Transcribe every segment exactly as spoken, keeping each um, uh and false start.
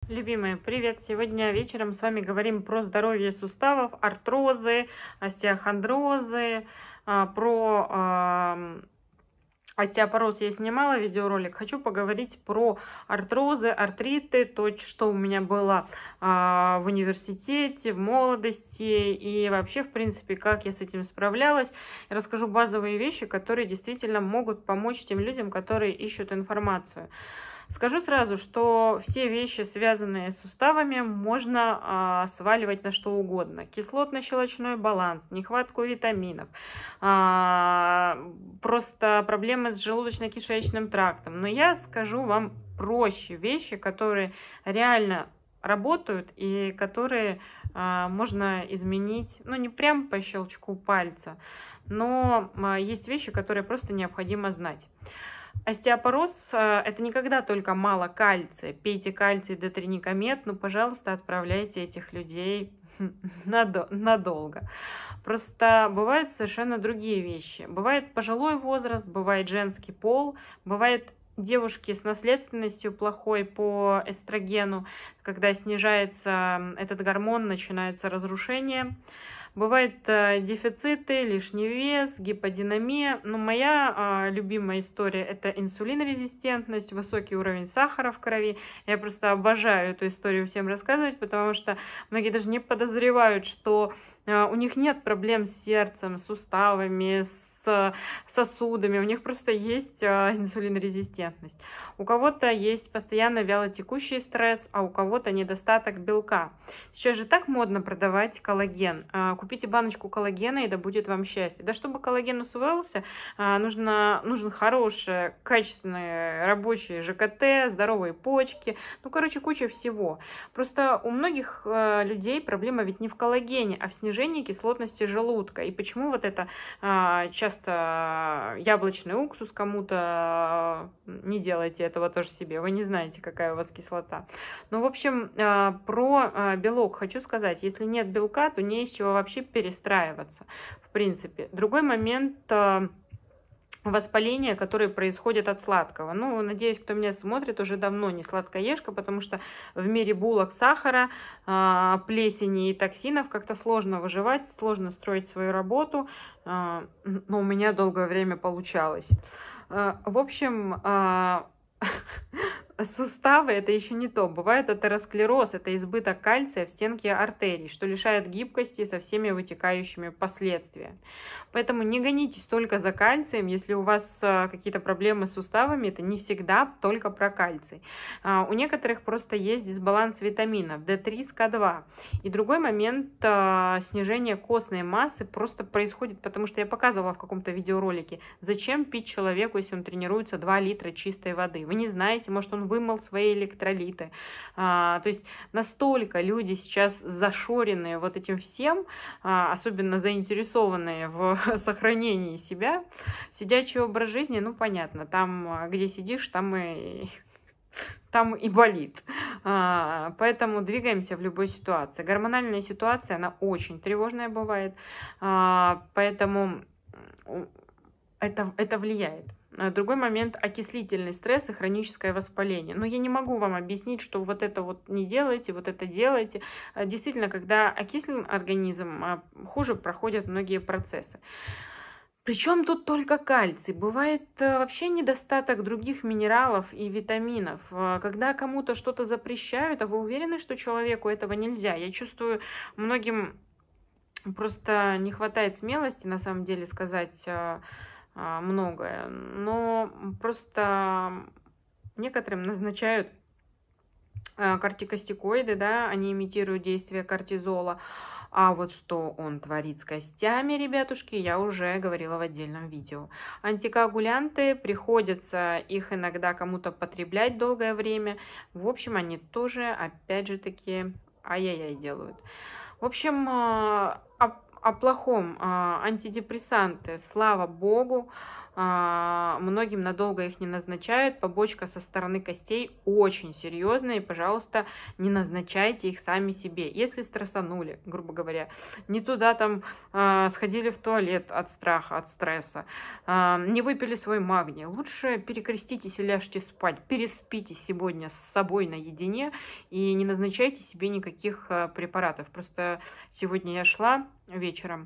Любимые, привет! Сегодня вечером с вами говорим про здоровье суставов, артрозы, остеохондрозы, а, про а, остеопороз я снимала видеоролик. Хочу поговорить про артрозы, артриты, то, что у меня было а, в университете, в молодости и вообще, в принципе, как я с этим справлялась. Я расскажу базовые вещи, которые действительно могут помочь тем людям, которые ищут информацию. Скажу сразу, что все вещи, связанные с суставами, можно а, сваливать на что угодно. Кислотно-щелочной баланс, нехватку витаминов, а, просто проблемы с желудочно-кишечным трактом. Но я скажу вам проще вещи, которые реально работают и которые а, можно изменить, ну не прям по щелчку пальца, но а, есть вещи, которые просто необходимо знать. Остеопороз – это никогда только мало кальция. Пейте кальций детриникомет, ну, пожалуйста, отправляйте этих людей надолго. Просто бывают совершенно другие вещи. Бывает пожилой возраст, бывает женский пол, бывает девушки с наследственностью плохой по эстрогену, когда снижается этот гормон, начинается разрушение. Бывают э, дефициты, лишний вес, гиподинамия. Но моя э, любимая история – это инсулинорезистентность, высокий уровень сахара в крови. Я просто обожаю эту историю всем рассказывать, потому что многие даже не подозревают, что э, у них нет проблем с сердцем, с суставами, с сосудами. У них просто есть э, инсулинорезистентность. У кого-то есть постоянно вялотекущий стресс, а у кого-то недостаток белка. Сейчас же так модно продавать коллаген. Купите баночку коллагена, и да будет вам счастье. Да чтобы коллаген усвоился, нужно, нужен хороший, качественный рабочий ЖКТ, здоровые почки. Ну, короче, куча всего. Просто у многих людей проблема ведь не в коллагене, а в снижении кислотности желудка. И почему вот это часто яблочный уксус кому-то не делайте этого тоже себе, вы не знаете, какая у вас кислота. Ну, в общем, про белок хочу сказать, если нет белка, то не из чего вообще перестраиваться, в принципе. Другой момент – воспаление, которое происходит от сладкого. Ну, надеюсь, кто меня смотрит, уже давно не сладкоежка, потому что в мире булок, сахара, плесени и токсинов как-то сложно выживать, сложно строить свою работу, но у меня долгое время получалось. В общем, суставы – это еще не то. Бывает атеросклероз – это избыток кальция в стенке артерий, что лишает гибкости со всеми вытекающими последствиями. Поэтому не гонитесь только за кальцием. Если у вас какие-то проблемы с суставами, это не всегда только про кальций. У некоторых просто есть дисбаланс витаминов дэ три с ка два. И другой момент – снижение костной массы просто происходит, потому что я показывала в каком-то видеоролике, зачем пить человеку, если он тренируется, два литра чистой воды. Вы не знаете, может, он вымыл свои электролиты. А, то есть настолько люди сейчас зашоренные вот этим всем, а, особенно заинтересованные в сохранении себя. Сидячий образ жизни, ну понятно, там, где сидишь, там и, там и болит. А, поэтому двигаемся в любой ситуации. Гормональная ситуация, она очень тревожная бывает, а, поэтому это, это влияет. Другой момент – окислительный стресс и хроническое воспаление. Но я не могу вам объяснить, что вот это вот не делайте, вот это делайте. Действительно, когда окислен организм, хуже проходят многие процессы. Причем тут только кальций. Бывает вообще недостаток других минералов и витаминов. Когда кому-то что-то запрещают, а вы уверены, что человеку этого нельзя? Я чувствую, многим просто не хватает смелости, на самом деле, сказать многое, но просто некоторым назначают кортикостероиды, да, они имитируют действие кортизола, а вот что он творит с костями, ребятушки, я уже говорила в отдельном видео. Антикоагулянты, приходится их иногда кому-то потреблять долгое время, в общем, они тоже, опять же таки, ай-яй-яй делают. В общем, о плохом антидепрессанты, слава богу, а, многим надолго их не назначают, побочка со стороны костей очень серьезная, и, пожалуйста, не назначайте их сами себе. Если стрессанули, грубо говоря, не туда там а, сходили в туалет от страха, от стресса, а, не выпили свой магний, лучше перекреститесь и ляжьте спать, переспите сегодня с собой наедине и не назначайте себе никаких а, препаратов. Просто сегодня я шла вечером,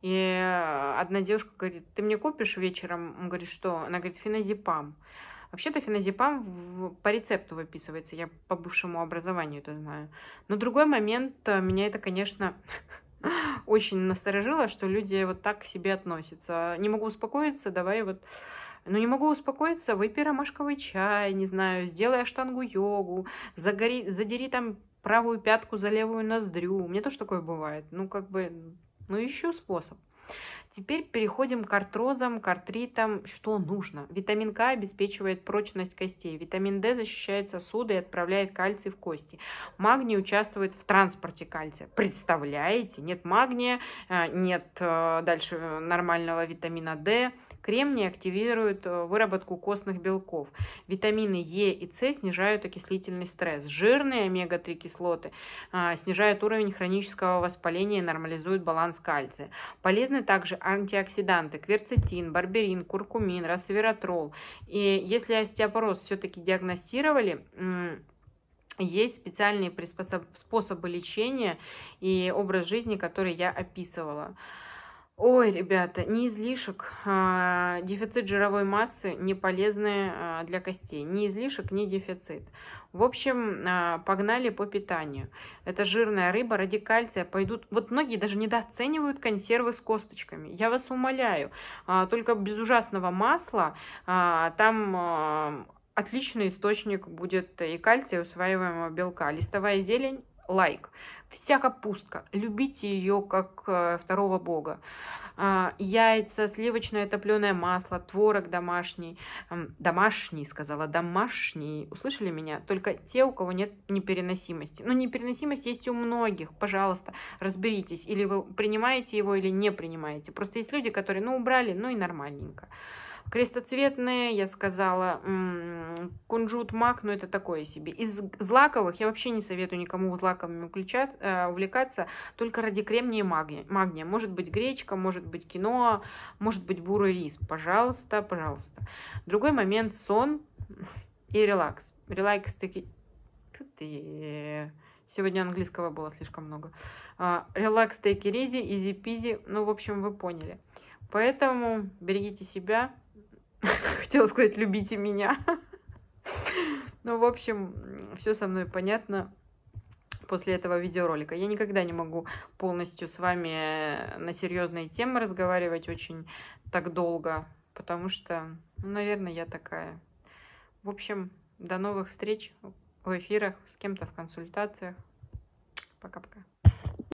и одна девушка говорит: ты мне купишь вечером? Он говорит: что? Она говорит: феназепам. Вообще-то феназепам в- по рецепту выписывается, я по бывшему образованию это знаю. Но другой момент, э, меня это, конечно, очень насторожило, что люди вот так к себе относятся. Не могу успокоиться, давай вот... Ну, не могу успокоиться, выпей ромашковый чай, не знаю, сделай аштангу-йогу, загори, задери там правую пятку за левую ноздрю. У меня тоже такое бывает. Ну, как бы, ну, ищу способ. Теперь переходим к артрозам, к артритам. Что нужно? Витамин К обеспечивает прочность костей. Витамин D защищает сосуды и отправляет кальций в кости. Магний участвует в транспорте кальция. Представляете? Нет магния, нет дальше нормального витамина D. Кремний активирует выработку костных белков. Витамины Е и С снижают окислительный стресс. Жирные омега три кислоты снижают уровень хронического воспаления и нормализуют баланс кальция. Полезны также антиоксиданты: кверцетин, барберин, куркумин, resveratrol. И если остеопороз все-таки диагностировали, есть специальные приспособ... способы лечения и образ жизни, который я описывала. Ой, ребята, не излишек, а, дефицит жировой массы не полезный а, для костей. Ни излишек, ни дефицит. В общем, а, погнали по питанию. Это жирная рыба, ради кальция пойдут... Вот многие даже недооценивают консервы с косточками. Я вас умоляю. А, только без ужасного масла а, там... А, отличный источник будет и кальция, и усваиваемого белка. Листовая зелень — лайк. Вся капустка, любите ее как э, второго бога. А, яйца, сливочное топленое масло, творог домашний. Эм, домашний, сказала, домашний. Услышали меня? Только те, у кого нет непереносимости. Ну, непереносимость есть у многих. Пожалуйста, разберитесь. Или вы принимаете его, или не принимаете. Просто есть люди, которые, ну, убрали, ну и нормальненько. Крестоцветные, я сказала, кунжут, мак, но это такое себе. Из злаковых я вообще не советую никому злаковыми увлекаться, только ради кремния и магния. магния. Может быть гречка, может быть киноа, может быть бурый рис. Пожалуйста, пожалуйста. Другой момент — сон и релакс. Релакс таки... Сегодня английского было слишком много. Релакс, take it easy, easy peasy. Ну, в общем, вы поняли. Поэтому берегите себя. Хотела сказать, любите меня. Ну, в общем, все со мной понятно после этого видеоролика. Я никогда не могу полностью с вами на серьезные темы разговаривать очень так долго, потому что, ну, наверное, я такая. В общем, до новых встреч в эфирах, с кем-то в консультациях. Пока-пока.